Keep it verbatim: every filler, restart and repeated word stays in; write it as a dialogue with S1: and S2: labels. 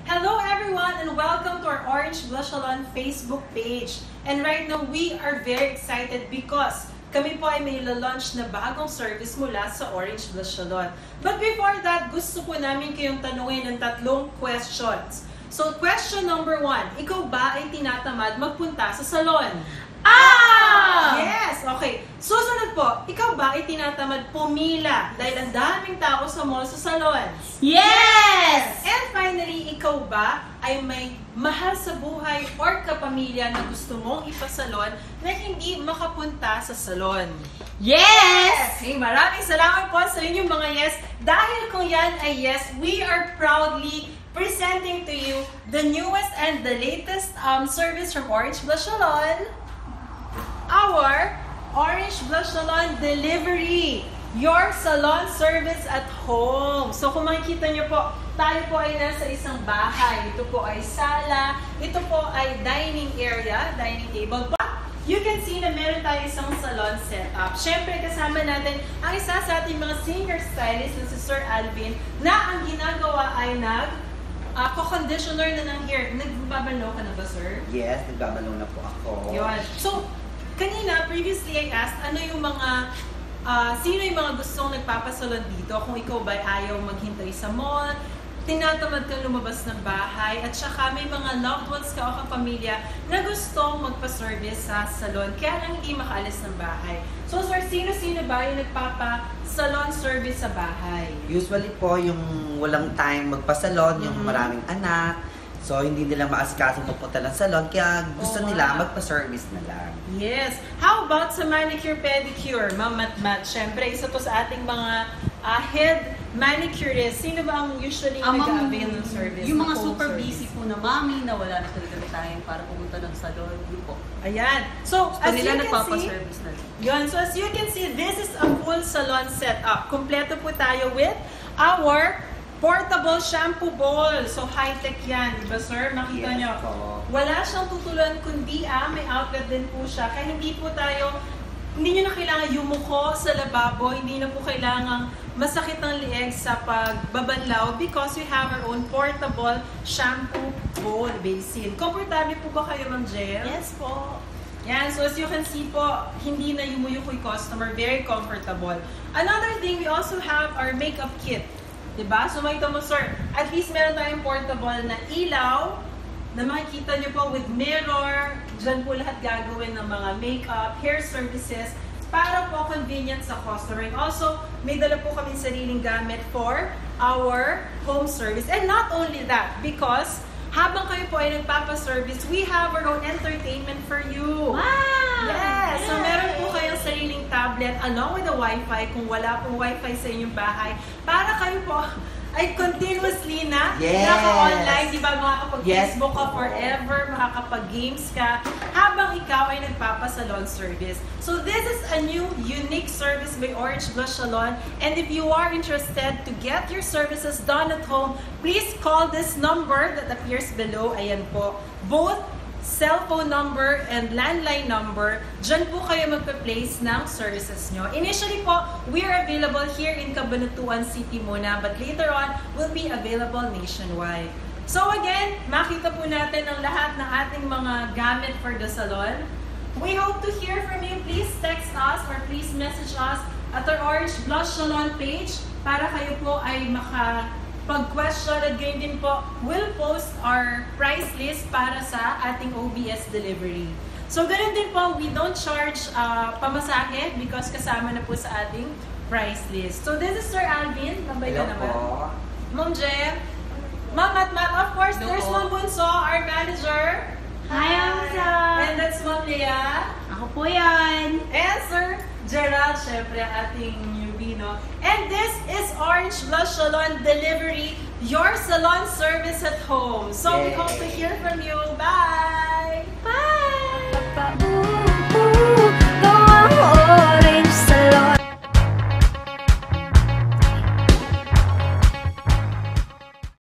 S1: Hello everyone and welcome to our Orange Blush Salon Facebook page. And right now we are very excited because kami po ay may launch na bagong service mula sa Orange Blush Salon. But before that, gusto po namin kayong tanungin ng tatlong questions. So question number one, ikaw ba ay tinatamad magpunta sa salon?
S2: Ah!
S1: Yes! Okay. Susunod po, ikaw ba ay tinatamad pumila dahil ang daming tao sa mall sa salon?
S2: Yes!
S1: And finally, ikaw ba ay may mahal sa buhay or kapamilya na gusto mong ipasalon na hindi makapunta sa salon?
S2: Yes!
S1: Okay, maraming salamat po sa inyong mga yes. Dahil kung yan ay yes, we are proudly presenting to you the newest and the latest um, service from Orange Blush Salon. Our Orange Blush Salon Delivery, your salon service at home. So kung makikita niyo po, tayo po ay nasa isang bahay. Ito po ay sala, ito po ay dining area, dining table. But you can see na meron tayo isang salon setup. Siyempre kasama natin ang isa sa ating mga senior stylist na si Sir Alvin na ang ginagawa ay nag uh, co-conditioner na ng hair. Nagbabalo ka na ba, sir?
S3: Yes, nagbabalo na po ako.
S1: Yun. So, kanina, previously I asked, ano yung mga, uh, sino yung mga gustong nagpapasalon dito? Kung ikaw ba ayaw maghintay sa mall, tinatamad kang lumabas ng bahay, at saka may mga loved ones ka o kapamilya na gustong magpa-service sa salon, kaya lang hindi makaalis ng bahay. So, sir, sino-sino ba yung nagpapa-salon service sa bahay?
S3: Usually po, yung walang time magpasalon, yung
S1: Mhm.
S3: maraming anak, so hindi nila maasikaso magpunta ng salon, kaya gusto
S1: Oo
S3: nila
S1: nga.
S3: magpa-service na lang.
S1: Yes. How about sa manicure, pedicure? Ma'am Matmat, syempre, isa to sa ating mga uh, head manicurist. Sino ba ang usually
S2: Ang mga-
S1: nag-avail ng service?
S2: Yung mga
S1: ng home
S2: super
S1: service?
S2: busy po na mami na wala na talaga time para pumunta ng salon. Yun po.
S1: Ayan. So,
S2: So,
S1: as you
S2: nila
S1: can see,
S2: nagpapaservice na.
S1: yun. So, as you can see, this is a full salon setup. Kompleto po tayo with our portable shampoo bowl. So, high-tech yan. Diba, sir? Makita
S3: Yes
S1: nyo.
S3: po.
S1: Wala siyang tutuluan kundi ah, may outlet din po siya. Kaya hindi po tayo, hindi nyo na kailangan yumuko sa lababo, hindi na po kailangan masakit ang lieg sa pagbabanlaw because we have our own portable shampoo bowl basin. Komportable po ba kayo, Ma'am Jel?
S2: Yes po.
S1: Yan, so as you can see po, hindi na yumuyuko yung customer, very comfortable. Another thing, we also have our makeup kit. Diba? So makita mo, sir, at least meron tayong portable na ilaw na makikita nyo po with mirror. Diyan po lahat gagawin ng mga makeup, hair services, para po convenient sa customer. And also, may dala po kami sariling gamit for our home service. And not only that, because habang kayo po ay nagpapaservice, we have our own entertainment for you.
S2: Wow!
S1: Yes! So meron po kayong sariling tablet along with the Wi-Fi kung wala pong Wi-Fi sa inyong bahay para kayo po ay continuously na
S3: Yes!
S1: naka-online, di ba? Makakapag-Facebook
S3: Yes.
S1: ka forever, makakapag-games ka habang ikaw ay nagpapasalon service. So this is a new unique service by Orange Blush Salon, and if you are interested to get your services done at home, please call this number that appears below. Ayan po. Both cellphone number and landline number, dyan po kayo magpa-place ng services nyo. Initially po, we are available here in Cabanatuan City muna, but later on, will be available nationwide. So again, makita po natin ang lahat ng ating mga gamit for the salon. We hope to hear from you. Please text us or please message us at our Orange Blush Salon page para kayo po ay maka pag-question at gayon din po, we'll post our price list para sa ating O B S delivery. So, ganun din po, we don't charge uh, pamasahe because kasama na po sa ating price list. So, this is Sir Alvin. Mabay ka
S3: Hello
S1: naman.
S3: po.
S1: Ma'am Jem. Ma'am at Ma'am, of course,
S2: Hello
S1: there's
S2: po.
S1: Ma'am Bunso, our manager.
S2: Hi, Amsa.
S1: And that's Ma'am Leah.
S2: Ako po yan.
S1: And Sir Gerald, syempre, ating newbie, no? And this is Orange Blush Salon Delivery, your salon service at home. So we
S3: Yay.
S1: hope to hear from you. Bye!